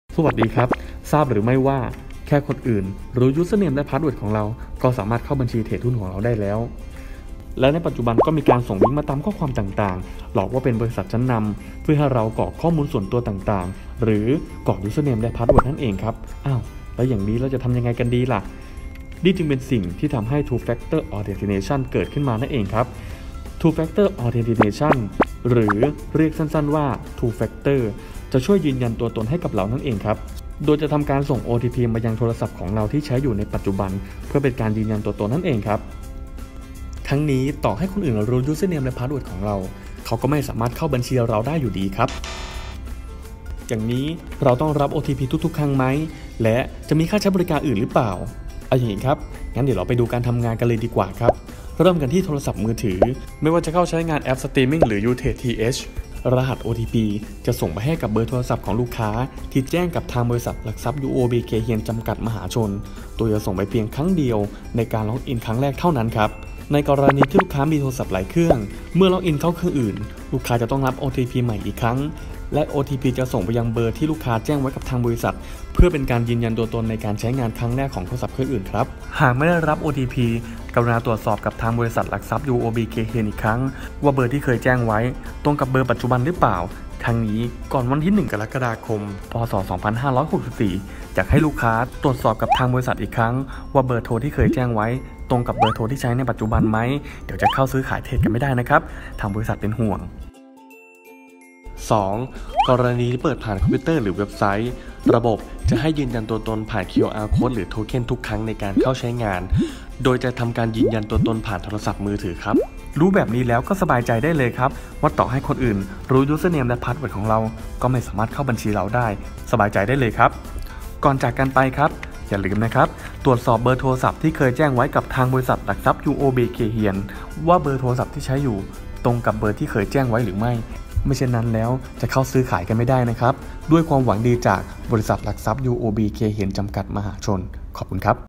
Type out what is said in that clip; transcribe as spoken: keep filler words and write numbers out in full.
สวัสดีครับทราบหรือไม่ว่าแค่คนอื่นรู้ username และ password ของเราก็สามารถเข้าบัญชีเทรดหุ้นของเราได้แล้วและในปัจจุบันก็มีการส่งลิงก์มาตามข้อความต่างๆหลอกว่าเป็นบริษัทชั้นนำเพื่อให้เรากรอกข้อมูลส่วนตัวต่างๆหรือกรอก username และ password นั่นเองครับอ้าวแล้วอย่างนี้เราจะทำยังไงกันดีล่ะนี่จึงเป็นสิ่งที่ทำให้ two factor authentication เกิดขึ้นมานั่นเองครับ two factor authentication หรือเรียกสั้นๆว่า two factor จะช่วยยืนยันตัวตนให้กับเรานั่นเองครับโดยจะทำการส่ง โอ ที พี มายังโทรศัพท์ของเราที่ใช้อยู่ในปัจจุบันเพื่อเป็นการยืนยันตัวตนนั่นเองครับทั้งนี้ต่อให้คนอื่นรู้ username และ password ของเราเขาก็ไม่สามารถเข้าบัญชีเราได้อยู่ดีครับอย่างนี้เราต้องรับ โอ ที พี ทุกๆครั้งไหมและจะมีค่าใช้บริการอื่นหรือเปล่าเอาอย่างนี้ครับงั้นเดี๋ยวเราไปดูการทำงานกันเลยดีกว่าครับเริ่มกันที่โทรศัพท์มือถือไม่ว่าจะเข้าใช้งานแอป Streaming หรือ ยู ที ที เอช รหัส โอ ที พี จะส่งไปให้กับเบอร์โทรศัพท์ของลูกค้าที่แจ้งกับทางบริษัทหลักทรัพย์ ยู โอ บี เค เฮียน จำกัดมหาชนโดยจะส่งไปเพียงครั้งเดียวในการล็อกอินครั้งแรกเท่านั้นครับในกรณีที่ลูกค้ามีโทรศัพท์หลายเครื่องเมื่อล็อกอินเข้าเครื่องอื่นลูกค้าจะต้องรับ โอ ที พี ใหม่อีกครั้งและ โอ ที พี จะส่งไปยังเบอร์ที่ลูกค้าแจ้งไว้กับทางบริษัทเพื่อเป็นการยืนยันตัวตนในการใช้งานครั้งแรกของโทรศัพท์เครื่องอื่นครับหากไม่ได้รับ โอ ที พี กรุณาตรวจสอบกับทางบริษัทหลักทรัพย์ ยู โอ บี เค เฮียน อีกครั้งว่าเบอร์ที่เคยแจ้งไว้ตรงกับเบอร์ปัจจุบันหรือเปล่าทั้งนี้ก่อนวันที่หนึ่งกรกฎาคมพ.ศ. สองพันห้าร้อยหกสิบสี่อยากให้ลูกค้าตรวจสอบกับทางบริษัทอีกครั้งว่าเบอร์โทรที่เคยแจ้งไว้ตรงกับเบอร์โทรที่ใช้ในปัจจุบันไหมเดี๋ยวจะเข้าซื้อขายเทรดกันไม่ได้นะครับทางบริษัทเป็นห่วง สอง. กรณีที่เปิดผ่านคอมพิวเตอร์หรือเว็บไซต์ระบบจะให้ยืนยันตัวตนผ่าน คิว อาร์ Code หรือโทเค็นทุกครั้งในการเข้าใช้งานโดยจะทำการยืนยันตัวตนผ่านโทรศัพท์มือถือครับรู้แบบนี้แล้วก็สบายใจได้เลยครับว่าต่อให้คนอื่นรู้ username และ password ของเราก็ไม่สามารถเข้าบัญชีเราได้สบายใจได้เลยครับก่อนจากกันไปครับอย่าลืมนะครับตรวจสอบเบอร์โทรศัพท์ที่เคยแจ้งไว้กับทางบริษัทหลักทรัพย์ ยู โอ บี เค เฮียนว่าเบอร์โทรศัพท์ที่ใช้อยู่ตรงกับเบอร์ที่เคยแจ้งไว้หรือไม่ไม่เช่นนั้นแล้วจะเข้าซื้อขายกันไม่ได้นะครับด้วยความหวังดีจากบริษัทหลักทรัพย์ ยู โอ บี เค เฮียน จำกัดมหาชนขอบคุณครับ